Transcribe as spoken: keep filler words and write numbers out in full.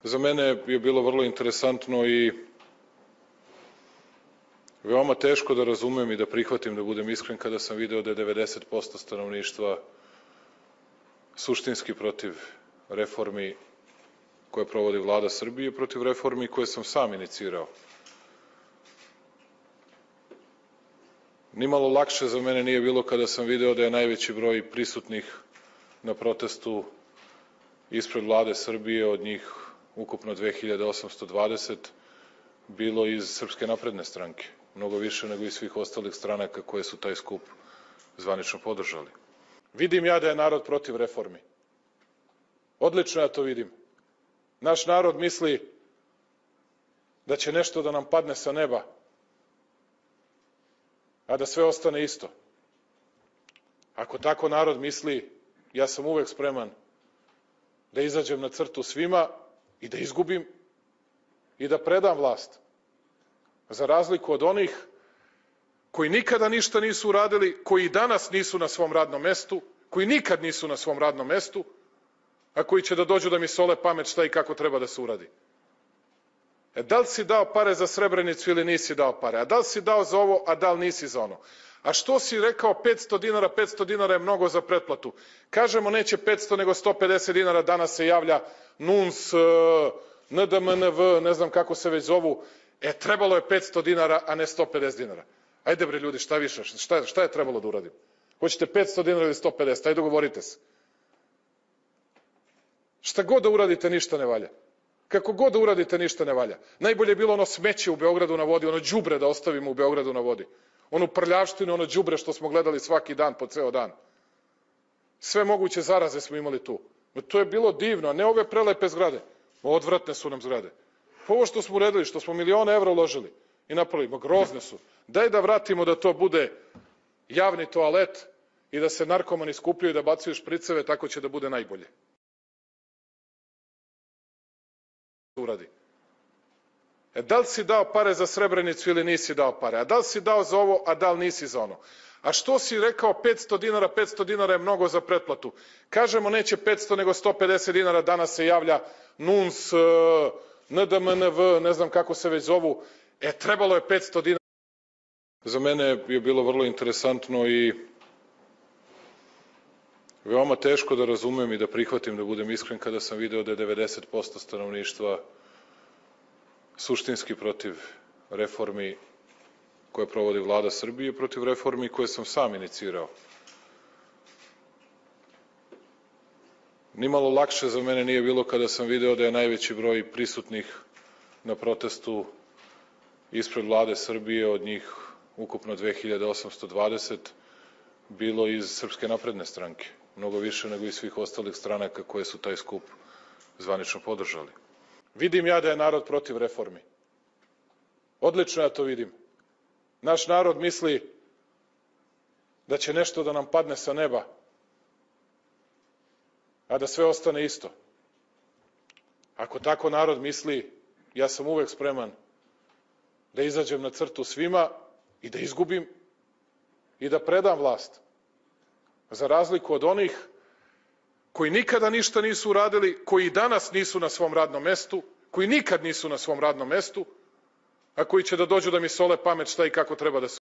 Za mene je bilo vrlo interesantno i veoma teško da razumem i da prihvatim, da budem iskren, kada sam video da je devedeset posto stanovništva suštinski protiv reformi koje provodi Vlada Srbije, protiv reformi koje sam sam inicirao. Nimalo lakše za mene nije bilo kada sam video da je najveći broj prisutnih na protestu ispred Vlade Srbije, od njih ukupno dve hiljade osamsto dvadeset, bilo iz Srpske napredne stranke. Mnogo više nego iz svih ostalih stranaka koje su taj skup zvanično podržali. Vidim ja da je narod protiv reformi. Odlično ja to vidim. Naš narod misli da će nešto da nam padne sa neba, a da sve ostane isto. Ako tako narod misli, ja sam uvek spreman da izađem na crtu svima i da izgubim i da predam vlast. Za razliku od onih koji nikada ništa nisu uradili, koji i danas nisu na svom radnom mestu, koji nikad nisu na svom radnom mestu, a koji će da dođu da mi sole pamet šta i kako treba da se uradi. E, da li si dao pare za Srebrenicu ili nisi dao pare? A da li si dao za ovo, a da li nisi za ono? A što si rekao petsto dinara, petsto dinara je mnogo za pretplatu? Kažemo neće petsto nego sto pedeset dinara, danas se javlja N U N S, N D M N V, ne znam kako se već zovu. E, trebalo je petsto dinara, a ne sto pedeset dinara. Ajde bre ljudi, šta više, šta, šta je trebalo da uradim? Hoćete petsto dinara ili sto pedeset, ajde dogovorite se. Šta god da uradite, ništa ne valja. Kako god da uradite, ništa ne valja. Najbolje je bilo ono smeće u Beogradu na vodi, ono đubre da ostavimo u Beogradu na vodi. Onu prljavštinu, ono đubre što smo gledali svaki dan, po ceo dan. Sve moguće zaraze smo imali tu. To je bilo divno, a ne ove prelepe zgrade. Odvratne su nam zgrade. Pa ovo što smo uredili, što smo milione evra uložili i napravili, grozne su. Daj da vratimo da to bude javni toalet i da se narkomani skupljaju i da bacaju špriceve, tako će da bude najbolje. Uradi. E, da li si dao pare za Srebrenicu ili nisi dao pare? A da li si dao za ovo, a da li nisi za ono? A što si rekao petsto dinara, petsto dinara je mnogo za pretplatu? Kažemo neće petsto nego sto pedeset dinara, danas se javlja N U N S, N D M N V, ne znam kako se već zovu. E, trebalo je petsto dinara. Za mene je bilo vrlo interesantno i veoma teško da razumem i da prihvatim, da budem iskren, kada sam video da je devedeset posto stanovništva suštinski protiv reformi koje provodi Vlada Srbije, protiv reformi koje sam sam inicirao. Nimalo lakše za mene nije bilo kada sam video da je najveći broj prisutnih na protestu ispred Vlade Srbije, od njih ukupno dve hiljade osamsto dvadeset, bilo iz Srpske napredne stranke. Mnogo više nego iz svih ostalih stranaka koje su taj skup zvanično podržali. Vidim ja da je narod protiv reformi. Odlično ja to vidim. Naš narod misli da će nešto da nam padne sa neba, a da sve ostane isto. Ako tako narod misli, ja sam uvek spreman da izađem na crtu svima i da izgubim i da predam vlast. Za razliku od onih koji nikada ništa nisu uradili, koji i danas nisu na svom radnom mestu, koji nikad nisu na svom radnom mestu, a koji će da dođu da mi sole pamet šta i kako treba da se